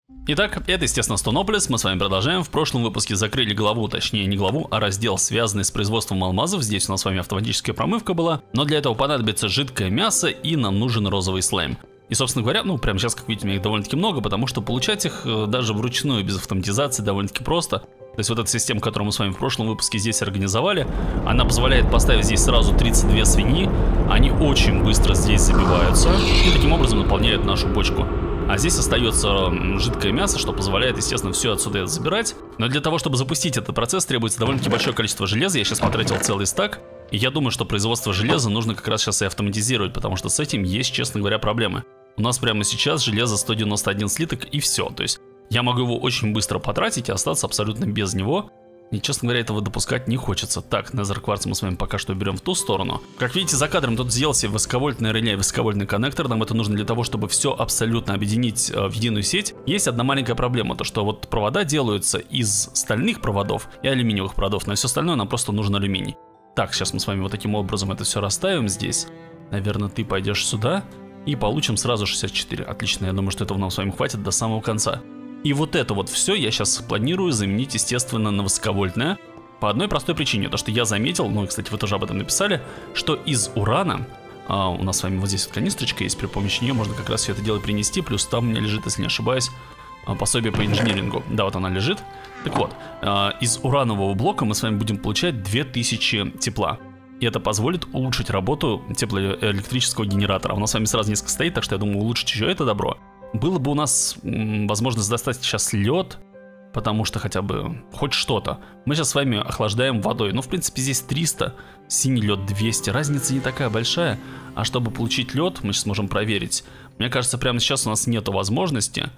Итак, это, естественно, Стонополис, мы с вами продолжаем. В прошлом выпуске закрыли главу, точнее не главу, а раздел, связанный с производством алмазов. Здесь у нас с вами автоматическая промывка была, но для этого понадобится жидкое мясо и нам нужен розовый слайм. И, собственно говоря, ну, прямо сейчас, как видите, у меня их довольно-таки много, потому что получать их даже вручную, без автоматизации, довольно-таки просто. То есть вот эта система, которую мы с вами в прошлом выпуске здесь организовали, она позволяет поставить здесь сразу 32 свиньи, они очень быстро здесь забиваются и таким образом наполняют нашу бочку. А здесь остается жидкое мясо, что позволяет, естественно, все отсюда это забирать. Но для того, чтобы запустить этот процесс, требуется довольно-таки большое количество железа. Я сейчас потратил целый стак. И я думаю, что производство железа нужно как раз сейчас и автоматизировать, потому что с этим есть, честно говоря, проблемы. У нас прямо сейчас железо 191 слиток и все. То есть я могу его очень быстро потратить и остаться абсолютно без него. И, честно говоря, этого допускать не хочется. Так, Nether Quartz мы с вами пока что берем в ту сторону. Как видите, за кадром тут сделал себе высоковольтное реле и высоковольтный коннектор. Нам это нужно для того, чтобы все абсолютно объединить в единую сеть. Есть одна маленькая проблема, то что вот провода делаются из стальных проводов и алюминиевых проводов. На все остальное нам просто нужен алюминий. Так, сейчас мы с вами вот таким образом это все расставим здесь. Наверное, ты пойдешь сюда и получим сразу 64. Отлично, я думаю, что этого нам с вами хватит до самого конца. И вот это вот все я сейчас планирую заменить, естественно, на высоковольтное. По одной простой причине, то что я заметил, ну и, кстати, вы тоже об этом написали, что из урана, у нас с вами вот здесь вот канистрочка есть, при помощи нее можно как раз все это дело принести, плюс там у меня лежит, если не ошибаюсь, пособие по инжинирингу. Да, вот она лежит. Так вот, из уранового блока мы с вами будем получать 2000 тепла. И это позволит улучшить работу теплоэлектрического генератора. У нас с вами сразу несколько стоит, так что я думаю, улучшить еще это добро. Было бы у нас возможность достать сейчас лед, потому что хотя бы хоть что-то. Мы сейчас с вами охлаждаем водой. Ну, в принципе, здесь 300, синий лед 200. Разница не такая большая. А чтобы получить лед, мы сейчас можем проверить. Мне кажется, прямо сейчас у нас нету возможности.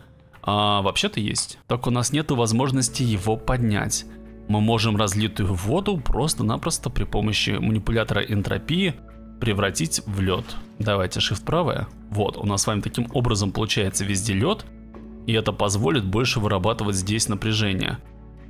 А вообще-то есть. Только у нас нету возможности его поднять. Мы можем разлитую воду просто-напросто при помощи манипулятора энтропии превратить в лед. Давайте Shift правая. Вот, у нас с вами таким образом получается везде лед. И это позволит больше вырабатывать здесь напряжение.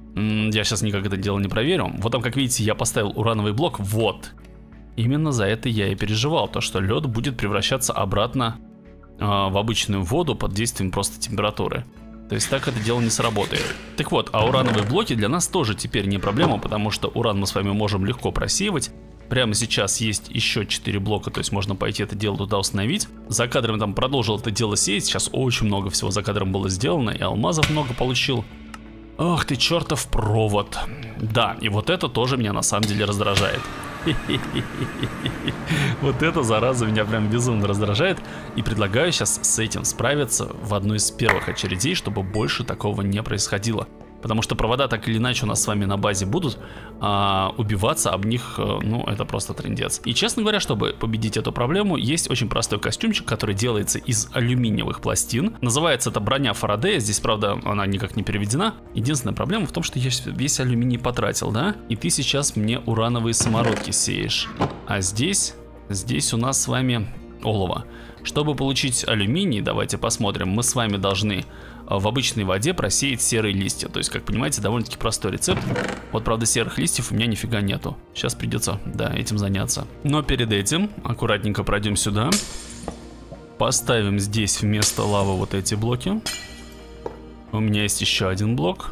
Я сейчас никак это дело не проверю. Вот там, как видите, я поставил урановый блок. Вот. Именно за это я и переживал. То, что лед будет превращаться обратно в обычную воду под действием просто температуры. То есть так это дело не сработает. Так вот, а урановые блоки для нас тоже теперь не проблема, потому что уран мы с вами можем легко просеивать. Прямо сейчас есть еще 4 блока, то есть можно пойти это дело туда установить. За кадром там продолжил это дело сеять, сейчас очень много всего за кадром было сделано, и алмазов много получил. Ох ты, чертов провод. Да, и вот это тоже меня на самом деле раздражает. Вот это, зараза, меня прям безумно раздражает. И предлагаю сейчас с этим справиться в одной из первых очередей, чтобы больше такого не происходило. Потому что провода так или иначе у нас с вами на базе будут, а убиваться об них, ну, это просто трындец. И, честно говоря, чтобы победить эту проблему, есть очень простой костюмчик, который делается из алюминиевых пластин. Называется это броня Фарадея, здесь, правда, она никак не переведена. Единственная проблема в том, что я весь алюминий потратил, да? И ты сейчас мне урановые самородки сеешь. А здесь у нас с вами олово. Чтобы получить алюминий, давайте посмотрим, мы с вами должны в обычной воде просеять серые листья. То есть, как понимаете, довольно-таки простой рецепт. Вот, правда, серых листьев у меня нифига нету. Сейчас придется, да, этим заняться. Но перед этим аккуратненько пройдем сюда. Поставим здесь вместо лавы вот эти блоки. У меня есть еще один блок.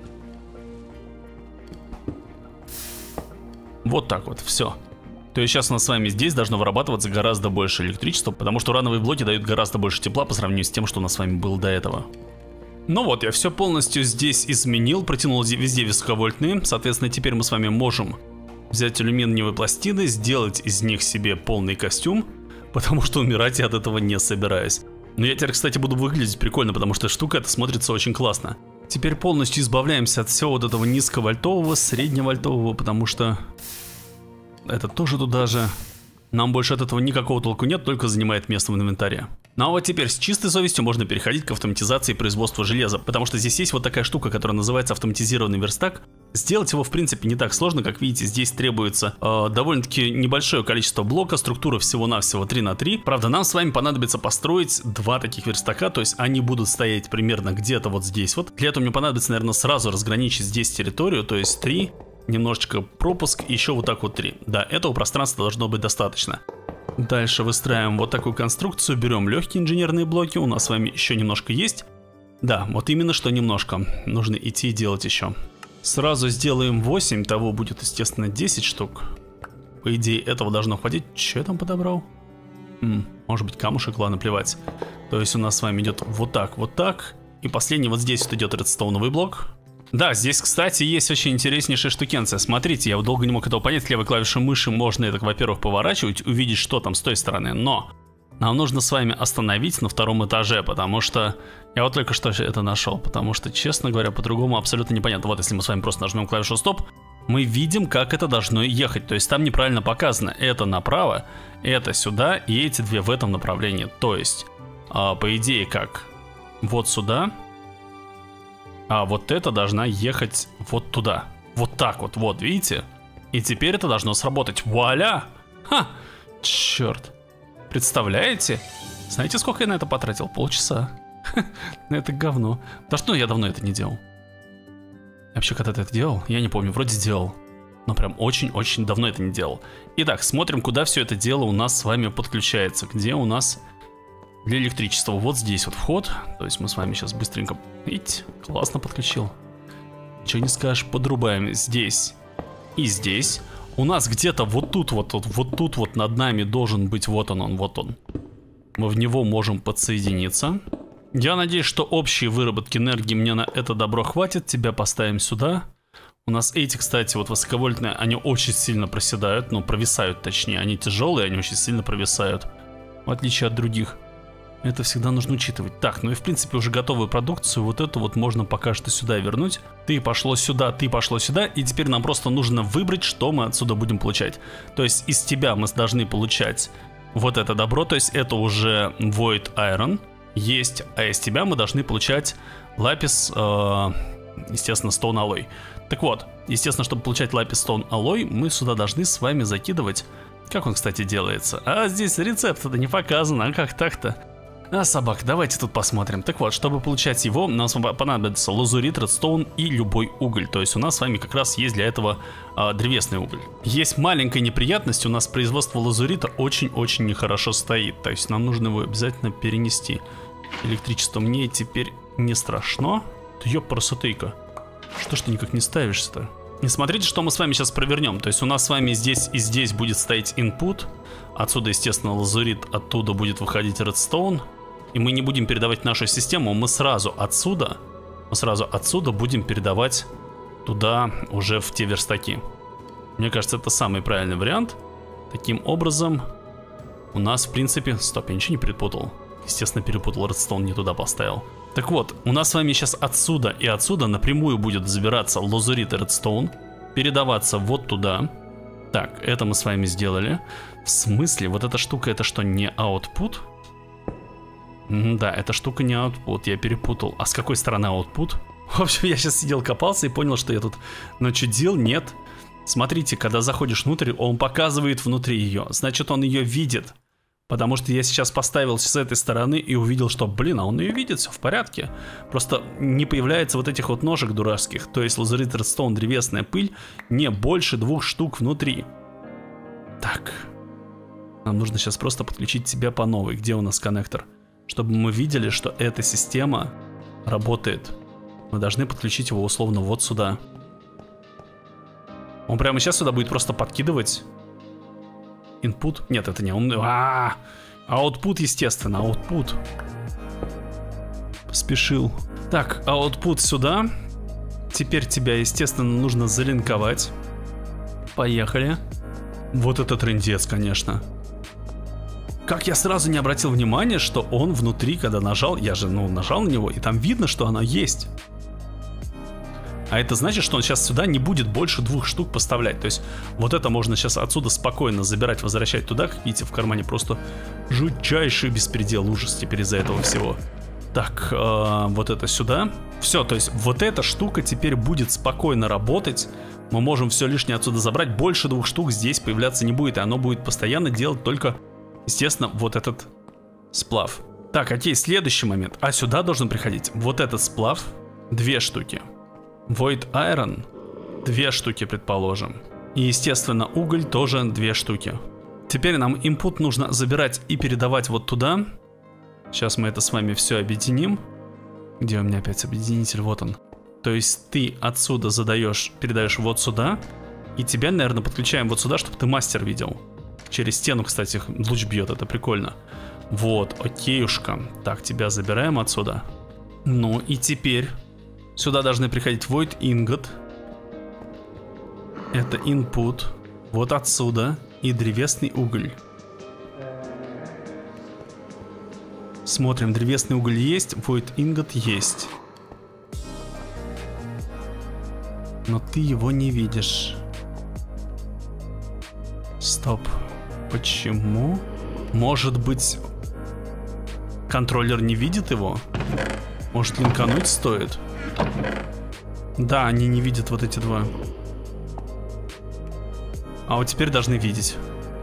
Вот так вот, все. То есть сейчас у нас с вами здесь должно вырабатываться гораздо больше электричества, потому что урановые блоки дают гораздо больше тепла по сравнению с тем, что у нас с вами было до этого. Ну вот, я все полностью здесь изменил, протянул везде высоковольтные. Соответственно, теперь мы с вами можем взять алюминиевые пластины, сделать из них себе полный костюм, потому что умирать я от этого не собираюсь. Но я теперь, кстати, буду выглядеть прикольно, потому что штука эта смотрится очень классно. Теперь полностью избавляемся от всего вот этого низковольтового, средневольтового, потому что это тоже туда же. Нам больше от этого никакого толку нет, только занимает место в инвентаре. Ну а вот теперь с чистой совестью можно переходить к автоматизации производства железа, потому что здесь есть вот такая штука, которая называется автоматизированный верстак. Сделать его в принципе не так сложно, как видите, здесь требуется довольно-таки небольшое количество блока, структура всего-навсего 3 на 3. Правда, нам с вами понадобится построить 2 таких верстака, то есть они будут стоять примерно где-то вот здесь вот. Для этого мне понадобится, наверное, сразу разграничить здесь территорию, то есть 3, немножечко пропуск и еще вот так вот 3. Да, этого пространства должно быть достаточно. Дальше выстраиваем вот такую конструкцию, берем легкие инженерные блоки, у нас с вами еще немножко есть. Да, вот именно что немножко. Нужно идти и делать еще. Сразу сделаем 8, того будет, естественно, 10 штук. По идее, этого должно хватить. Че я там подобрал? Может быть, камушек, ладно, плевать. То есть у нас с вами идет вот так, вот так. И последний вот здесь вот идет редстоуновый блок. Да, здесь, кстати, есть очень интереснейшая штукенция. Смотрите, я долго не мог этого понять. Левой клавишей мыши можно это, во-первых, поворачивать, увидеть, что там с той стороны. Но нам нужно с вами остановить на втором этаже, потому что... Я вот только что это нашел, потому что, честно говоря, по-другому абсолютно непонятно. Вот если мы с вами просто нажмем клавишу стоп, мы видим, как это должно ехать. То есть там неправильно показано. Это направо, это сюда, и эти две в этом направлении. То есть, по идее, как? Вот сюда. А вот это должна ехать вот туда. Вот так вот, вот, видите? И теперь это должно сработать. Вуаля! Ха! Черт. Представляете? Знаете, сколько я на это потратил? Полчаса. На это говно. Да что, я давно это не делал. Я вообще когда-то это делал? Я не помню, вроде делал. Но прям очень-очень давно это не делал. Итак, смотрим, куда все это дело у нас с вами подключается. Где у нас для электричества? Вот здесь вот вход. То есть мы с вами сейчас быстренько... Видите? Классно подключил. Ничего не скажешь, подрубаем здесь и здесь. У нас где-то вот тут вот над нами должен быть вот он. Мы в него можем подсоединиться. Я надеюсь, что общей выработки энергии мне на это добро хватит. Тебя поставим сюда. У нас эти, кстати, вот высоковольтные, они очень сильно проседают. Ну, провисают точнее. Они тяжелые, они очень сильно провисают. В отличие от других. Это всегда нужно учитывать. Так, ну и в принципе уже готовую продукцию. Вот эту вот можно пока что сюда вернуть. Ты пошло сюда, ты пошло сюда. И теперь нам просто нужно выбрать, что мы отсюда будем получать. То есть из тебя мы должны получать вот это добро. То есть это уже Void Iron. Есть, а из тебя мы должны получать лапис, естественно, Stone Alloy. Так вот, естественно, чтобы получать лапис Stone Alloy, мы сюда должны с вами закидывать. Как он, кстати, делается? А здесь рецепт это не показано, а как так-то? А, собак, давайте тут посмотрим. Так вот, чтобы получать его, нам понадобится лазурит, редстоун и любой уголь. То есть у нас с вами как раз есть для этого древесный уголь. Есть маленькая неприятность, у нас производство лазурита очень-очень нехорошо стоит. То есть нам нужно его обязательно перенести. Электричество мне теперь не страшно. Да ёпарасотейка. Что ж ты никак не ставишься-то? Не смотрите, что мы с вами сейчас провернем. То есть у нас с вами здесь и здесь будет стоять input. Отсюда, естественно, лазурит, оттуда будет выходить редстоун. И мы не будем передавать нашу систему, мы сразу отсюда будем передавать туда уже в те верстаки. Мне кажется, это самый правильный вариант. Таким образом, у нас в принципе... Стоп, я ничего не перепутал. Естественно, перепутал, редстоун не туда поставил. Так вот, у нас с вами сейчас отсюда и отсюда напрямую будет забираться лазурит и редстоун, передаваться вот туда. Так, это мы с вами сделали. В смысле, вот эта штука, это что, не output? Да, эта штука не output, я перепутал. А с какой стороны output? В общем, я сейчас сидел, копался и понял, что я тут начудил. Нет. Смотрите, когда заходишь внутрь, он показывает внутри ее. Значит, он ее видит. Потому что я сейчас поставил с этой стороны и увидел, что, блин, а он ее видит, все в порядке. Просто не появляется вот этих вот ножек дурацких. То есть лазурит, редстоун, древесная пыль не больше 2 штук внутри. Так. Нам нужно сейчас просто подключить тебя по новой. Где у нас коннектор? Чтобы мы видели, что эта система работает. Мы должны подключить его условно вот сюда. Он прямо сейчас сюда будет просто подкидывать. Input? Нет, это не он. Output, естественно, output. Спешил. Так, output сюда. Теперь тебя, естественно, нужно залинковать. Поехали. Вот это трындец, конечно. Как я сразу не обратил внимания, что он внутри, когда нажал, я же, нажал на него, и там видно, что оно есть. А это значит, что он сейчас сюда не будет больше 2 штук поставлять. То есть вот это можно сейчас отсюда спокойно забирать, возвращать туда. Как видите, в кармане просто жутчайший беспредел, ужас теперь из-за этого всего. Так, вот это сюда. Все, то есть вот эта штука теперь будет спокойно работать. Мы можем все лишнее отсюда забрать. Больше 2 штук здесь появляться не будет. И оно будет постоянно делать только, естественно, вот этот сплав. Так, окей, следующий момент. А сюда должен приходить вот этот сплав. 2 штуки. Void Iron 2 штуки, предположим. И, естественно, уголь тоже 2 штуки. Теперь нам input нужно забирать и передавать вот туда. Сейчас мы это с вами все объединим. Где у меня опять объединитель? Вот он. То есть ты отсюда передаешь вот сюда. И тебя, наверное, подключаем вот сюда, чтобы ты мастер видел. Через стену, кстати, луч бьет, это прикольно. Вот, окейушка. Так, тебя забираем отсюда. Ну и теперь сюда должны приходить Void Ingot. Это input. Вот отсюда. И древесный уголь. Смотрим, древесный уголь есть, Void Ingot есть. Но ты его не видишь. Стоп. Почему? Может быть, контроллер не видит его? Может, линкануть стоит? Да, они не видят вот эти два. А вот теперь должны видеть.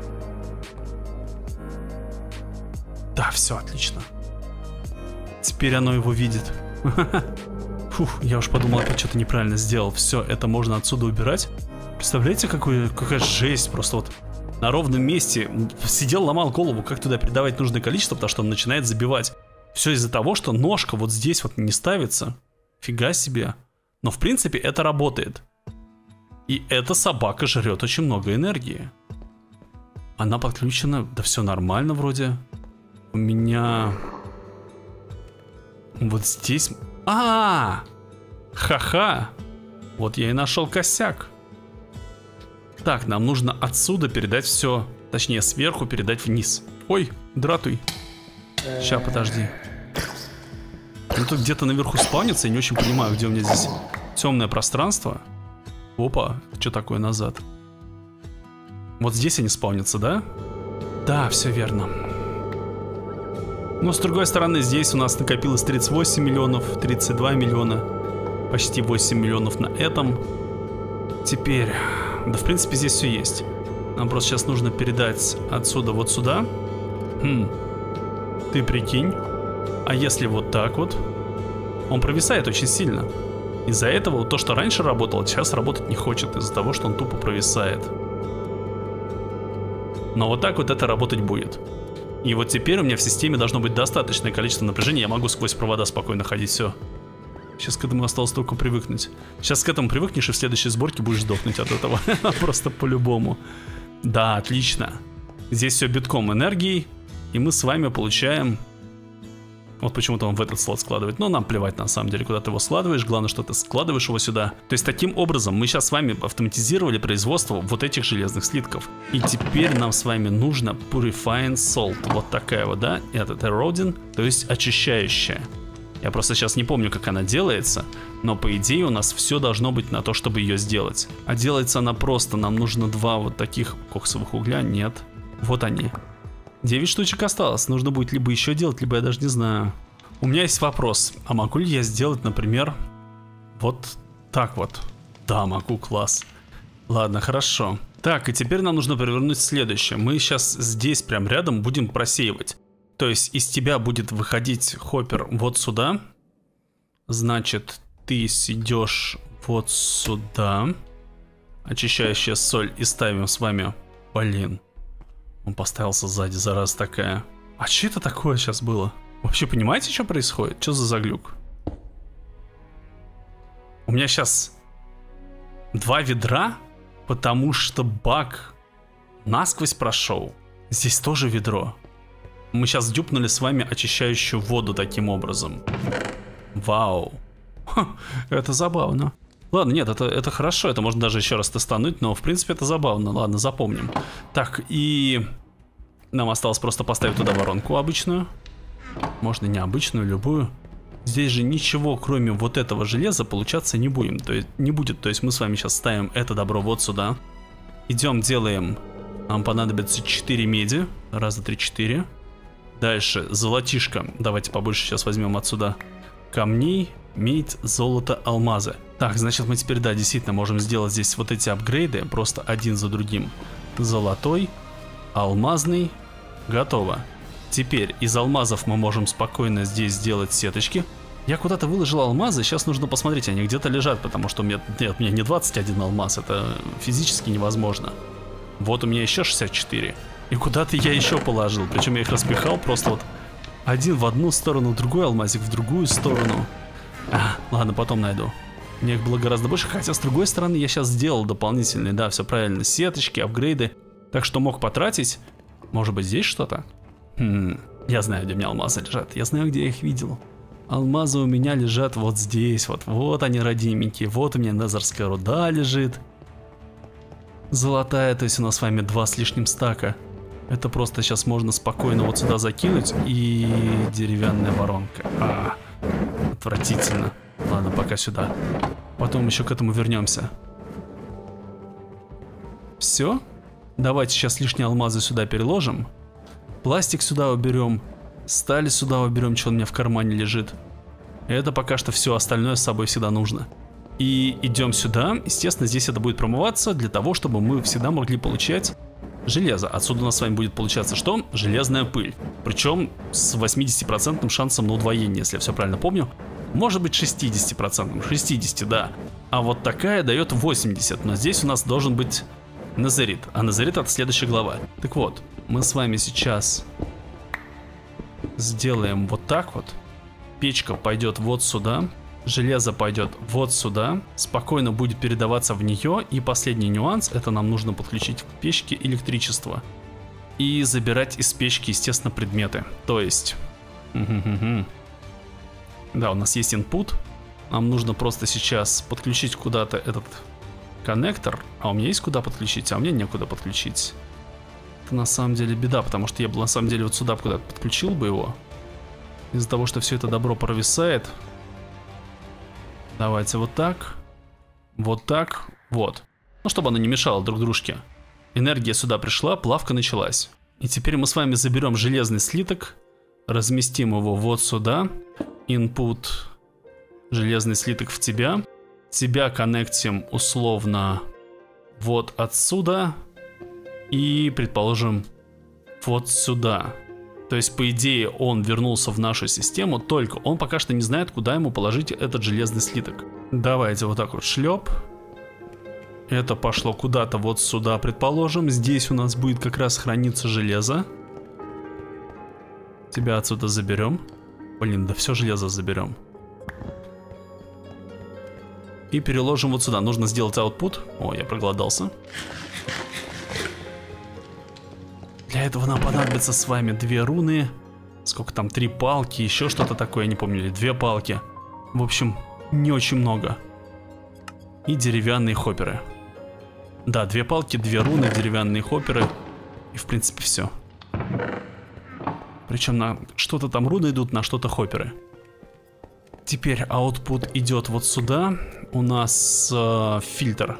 Да, все отлично. Теперь оно его видит. Фух, я уж подумал, опять что-то неправильно сделал. Все, это можно отсюда убирать. Представляете, какая жесть. Просто вот на ровном месте сидел, ломал голову, как туда передавать нужное количество, потому что он начинает забивать. Все из-за того, что ножка вот здесь вот не ставится. Фига себе. Но в принципе это работает. И эта собака жрет очень много энергии. Она подключена, да все нормально вроде. У меня... Вот здесь... Ха-ха! Вот я и нашел косяк. Так, нам нужно отсюда передать все. Точнее, сверху передать вниз. Ой, дратуй. Сейчас, подожди. Ну тут где-то наверху спавнится, я не очень понимаю, где у меня здесь темное пространство. Опа, что такое назад? Вот здесь они спавнятся, да? Да, все верно. Но с другой стороны, здесь у нас накопилось 38 миллионов, 32 миллиона. Почти 8 миллионов на этом. Теперь, да в принципе здесь все есть. Нам просто сейчас нужно передать отсюда вот сюда. Ты прикинь. А если вот так вот? Он провисает очень сильно. Из-за этого вот то, что раньше работало, сейчас работать не хочет. Из-за того, что он тупо провисает. Но вот так вот это работать будет. И вот теперь у меня в системе должно быть достаточное количество напряжения. Я могу сквозь провода спокойно ходить, все. Сейчас к этому осталось только привыкнуть. Сейчас к этому привыкнешь, и в следующей сборке будешь сдохнуть от этого. Просто по-любому. Да, отлично. Здесь все битком энергии. И мы с вами получаем... Вот почему-то он в этот слот складывает. Но нам плевать на самом деле, куда ты его складываешь. Главное, что ты складываешь его сюда. То есть таким образом мы сейчас с вами автоматизировали производство вот этих железных слитков. И теперь нам с вами нужно Purifying Salt. Вот такая вот, да? Это Eroding, то есть очищающая. Я просто сейчас не помню, как она делается. Но по идее у нас все должно быть на то, чтобы ее сделать. А делается она просто. Нам нужно 2 вот таких коксовых угля. Нет. Вот они. 9 штучек осталось. Нужно будет либо еще делать, либо я даже не знаю. У меня есть вопрос. А могу ли я сделать, например, вот так вот? Да, могу, класс. Ладно, хорошо. Так, и теперь нам нужно перевернуть следующее. Мы сейчас здесь прям рядом будем просеивать. То есть из тебя будет выходить хоппер вот сюда. Значит, ты идешь вот сюда. Очищающая соль. И ставим с вами... Блин. Он поставился сзади, зараза такая. А что это такое сейчас было? Вообще понимаете, что происходит? Что за заглюк? У меня сейчас 2 ведра, потому что баг насквозь прошел. Здесь тоже ведро. Мы сейчас дюпнули с вами очищающую воду таким образом. Вау. Ха, это забавно. Ладно, нет, это хорошо, это можно даже еще раз тестануть, но в принципе это забавно. Ладно, запомним. Так, и нам осталось просто поставить туда воронку обычную. Можно необычную, любую. Здесь же ничего, кроме вот этого железа, получаться не будет. То есть мы с вами сейчас ставим это добро вот сюда. Идем, делаем. Нам понадобится 4 меди. Раз, два, три, 4. Дальше золотишко. Давайте побольше сейчас возьмем отсюда камней, медь, золото, алмазы. Так, значит мы теперь, да, действительно можем сделать здесь вот эти апгрейды. Просто один за другим. Золотой, алмазный. Готово. Теперь из алмазов мы можем спокойно здесь сделать сеточки. Я куда-то выложил алмазы, сейчас нужно посмотреть, они где-то лежат, потому что у меня не 21 алмаз, это физически невозможно. Вот у меня еще 64. И куда-то я еще положил, причем я их распихал просто вот один в одну сторону, другой алмазик в другую сторону. Ладно, потом найду. Мне их было гораздо больше, хотя с другой стороны я сейчас сделал дополнительные, да, все правильно, сеточки, апгрейды. Так что мог потратить. Может быть здесь что-то? Я знаю, где у меня алмазы лежат, я знаю, где я их видел. Алмазы у меня лежат вот здесь, вот они родименькие, вот у меня незерская руда лежит. Золотая, то есть у нас с вами 2 с лишним стака. Это просто сейчас можно спокойно вот сюда закинуть. И деревянная воронка. Отвратительно. Ладно, пока сюда. Потом еще к этому вернемся. Все. Давайте сейчас лишние алмазы сюда переложим. Пластик сюда уберем. Сталь сюда уберем, что у меня в кармане лежит. Это пока что все, остальное с собой всегда нужно. И идем сюда. Естественно, здесь это будет промываться для того, чтобы мы всегда могли получать железо. Отсюда у нас с вами будет получаться что? Железная пыль. Причем с 80% шансом на удвоение, если я все правильно помню. Может быть 60%, 60, да. А вот такая дает 80, но здесь у нас должен быть незерит. А незерит это следующая глава. Так вот, мы с вами сейчас сделаем вот так вот. Печка пойдет вот сюда. Железо пойдет вот сюда, спокойно будет передаваться в нее. И последний нюанс, это нам нужно подключить к печке электричество. И забирать из печки, естественно, предметы. То есть... Да, у нас есть input. Нам нужно просто сейчас подключить куда-то этот коннектор. А у меня есть куда подключить, а у меня некуда подключить. Это на самом деле беда, потому что я бы на самом деле вот сюда куда-то подключил бы его. Из-за того, что все это добро провисает. Давайте вот так. Вот так. Вот. Ну, чтобы оно не мешало друг дружке. Энергия сюда пришла, плавка началась. И теперь мы с вами заберем железный слиток. Разместим его вот сюда. Input. Железный слиток в тебя. Тебя коннектим условно вот отсюда. И, предположим, вот сюда. То есть, по идее, он вернулся в нашу систему, только он пока что не знает, куда ему положить этот железный слиток. Давайте вот так вот шлеп. Это пошло куда-то вот сюда, предположим. Здесь у нас будет как раз храниться железо. Тебя отсюда заберем. Блин, да все железо заберем. И переложим вот сюда. Нужно сделать output. О, я проголодался. Для этого нам понадобится с вами 2 руны. Сколько там? 3 палки, еще что-то такое, я не помню. Или 2 палки. В общем, не очень много. И деревянные хопперы. Да, 2 палки, 2 руны, деревянные хопперы. И в принципе все. Причем на что-то там руны идут, на что-то хопперы. Теперь output идет вот сюда. У нас фильтр.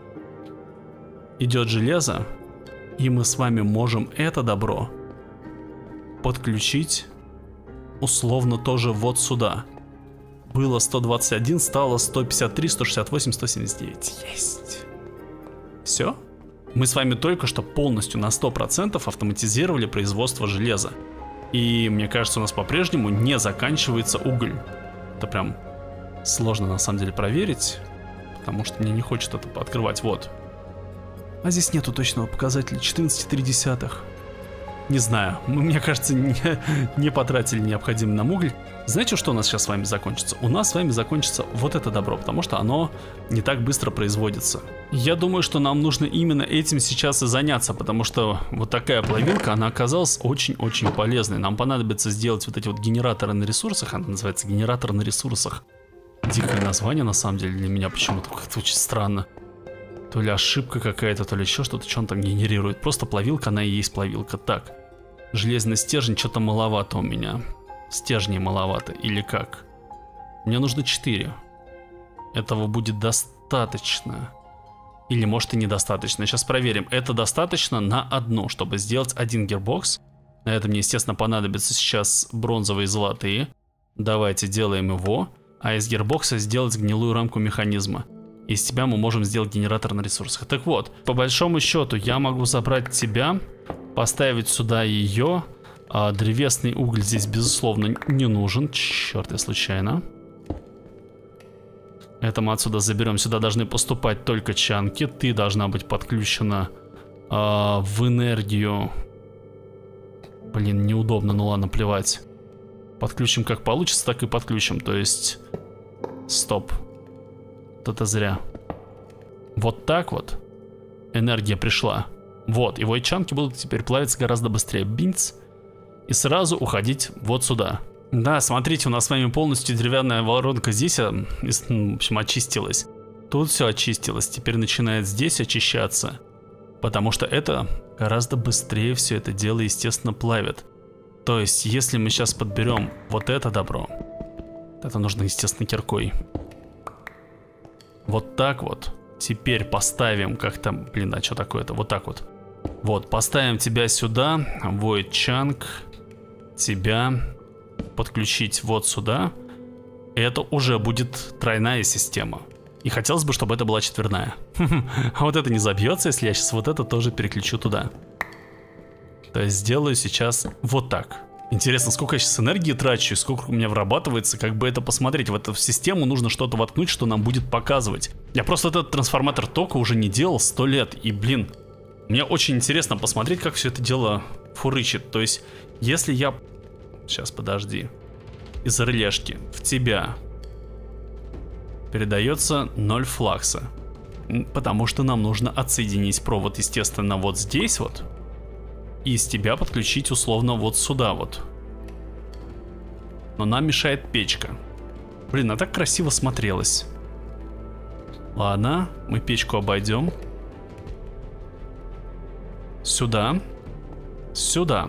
Идет железо. И мы с вами можем это добро подключить условно тоже вот сюда. Было 121, стало 153, 168, 179. Есть. Все. Мы с вами только что полностью на 100% автоматизировали производство железа. И мне кажется, у нас по-прежнему не заканчивается уголь. Это прям сложно на самом деле проверить, потому что мне не хочет это открывать. Вот. А здесь нету точного показателя. 14,3. Не знаю. Мы, мне кажется, не потратили необходимый нам уголь. Знаете, что у нас сейчас с вами закончится? У нас с вами закончится вот это добро, потому что оно не так быстро производится. Я думаю, что нам нужно именно этим сейчас и заняться, потому что вот такая плавилка, она оказалась очень-очень полезной. Нам понадобится сделать вот эти вот генераторы на ресурсах. Она называется генератор на ресурсах. Дикое название, на самом деле, для меня почему-то как-то очень странно. То ли ошибка какая-то, то ли еще что-то, что он там генерирует. Просто плавилка, она и есть плавилка. Так, железный стержень, что-то маловато у меня. Стержней маловато, или как? Мне нужно 4. Этого будет достаточно. Или может и недостаточно. Сейчас проверим. Это достаточно на одну, чтобы сделать один гирбокс. На это мне, естественно, понадобятся сейчас бронзовые и золотые. Давайте делаем его. А из гирбокса сделать гнилую рамку механизма. Из тебя мы можем сделать генератор на ресурсах. Так вот, по большому счету, я могу забрать тебя, поставить сюда ее. А древесный уголь здесь, безусловно, не нужен. Черт, я случайно. Это мы отсюда заберем. Сюда должны поступать только чанки. Ты должна быть подключена в энергию. Блин, неудобно, ну ладно, плевать. Подключим как получится, так и подключим. То есть Стоп. Вот это зря. Вот так вот. Энергия пришла. Вот, и войт-чанки будут теперь плавиться гораздо быстрее. Бинц. И сразу уходить вот сюда. Да, смотрите, у нас с вами полностью деревянная воронка здесь, в общем, очистилась. Тут все очистилось, теперь начинает здесь очищаться. Потому что это гораздо быстрее все это дело, естественно, плавит. То есть, если мы сейчас подберем вот это добро, это нужно, естественно, киркой. Вот так вот. Теперь поставим как-то, блин, а что такое-то? Вот так вот. Вот, поставим тебя сюда, void chunk, тебя подключить вот сюда. Это уже будет тройная система. И хотелось бы, чтобы это была четверная. А вот это не забьется, если я сейчас вот это тоже переключу туда. То есть сделаю сейчас вот так. Интересно, сколько я сейчас энергии трачу, сколько у меня вырабатывается, как бы это посмотреть. В эту систему нужно что-то воткнуть, что нам будет показывать. Я просто этот трансформатор тока уже не делал 100 лет. И, блин, мне очень интересно посмотреть, как все это дело фурычит. То есть, если я... Сейчас, подожди. Из релешки в тебя передается 0 флакса. Потому что нам нужно отсоединить провод, естественно, вот здесь вот. И из тебя подключить условно вот сюда вот. Но нам мешает печка. Блин, она так красиво смотрелась. Ладно, мы печку обойдем. Сюда. Сюда.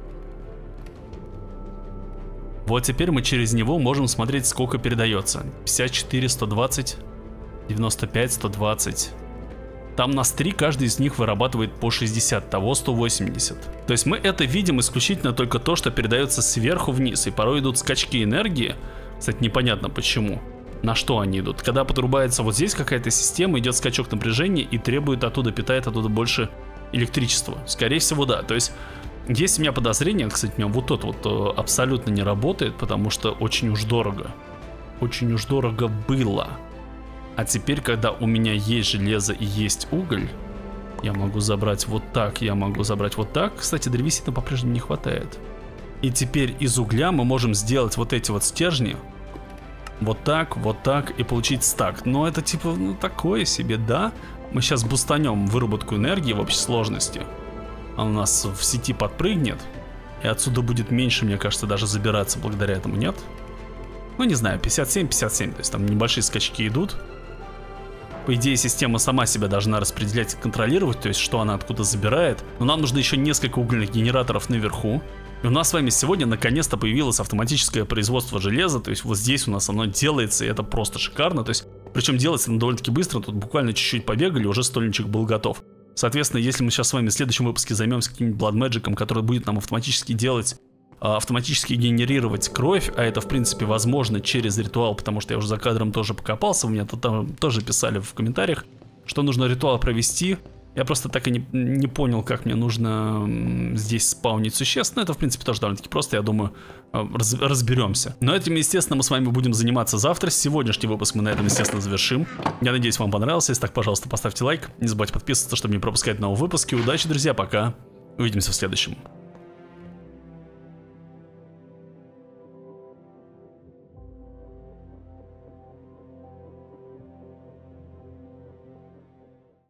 Вот теперь мы через него можем смотреть, сколько передается. 54, 120, 95, 120. Там нас 3, каждый из них вырабатывает по 60, того 180. То есть мы это видим исключительно только то, что передается сверху вниз. И порой идут скачки энергии. Кстати, непонятно почему. На что они идут. Когда подрубается вот здесь какая-то система, идет скачок напряжения и требует оттуда, питает оттуда больше электричества. Скорее всего, да. То есть есть у меня подозрение, кстати, у меня вот это вот абсолютно не работает, потому что очень уж дорого. Очень уж дорого было. А теперь, когда у меня есть железо и есть уголь, я могу забрать вот так, я могу забрать вот так. Кстати, древесины по-прежнему не хватает. И теперь из угля мы можем сделать вот эти вот стержни. Вот так, и получить стак. Но это типа, ну, такое себе, да? Мы сейчас бустанем выработку энергии в общей сложности. Он у нас в сети подпрыгнет. И отсюда будет меньше, мне кажется, даже забираться благодаря этому, нет? Ну, не знаю, 57-57, то есть там небольшие скачки идут. По идее, система сама себя должна распределять и контролировать, то есть что она откуда забирает. Но нам нужно еще несколько угольных генераторов наверху. И у нас с вами сегодня наконец-то появилось автоматическое производство железа. То есть вот здесь у нас оно делается, и это просто шикарно. То есть, причем делается оно довольно-таки быстро. Тут буквально чуть-чуть побегали, уже стольничек был готов. Соответственно, если мы сейчас с вами в следующем выпуске займемся каким-нибудь Blood Magic'ом, который будет нам автоматически делать, автоматически генерировать кровь, а это в принципе возможно через ритуал, потому что я уже за кадром тоже покопался, у меня тут тоже писали в комментариях, что нужно ритуал провести. Я просто так и не понял, как мне нужно здесь спаунить существ. Но это в принципе тоже довольно-таки просто, я думаю, разберемся. Но этим, естественно, мы с вами будем заниматься завтра. Сегодняшний выпуск мы на этом, естественно, завершим. Я надеюсь, вам понравился. Если так, пожалуйста, поставьте лайк. Не забывайте подписываться, чтобы не пропускать новые выпуски. Удачи, друзья, пока. Увидимся в следующем.